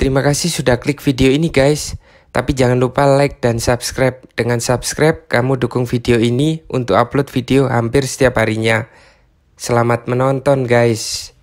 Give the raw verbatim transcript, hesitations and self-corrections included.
Terima kasih sudah klik video ini guys. Tapi jangan lupa like dan subscribe. Dengan subscribe, kamu dukung video ini untuk upload video hampir setiap harinya. Selamat menonton guys.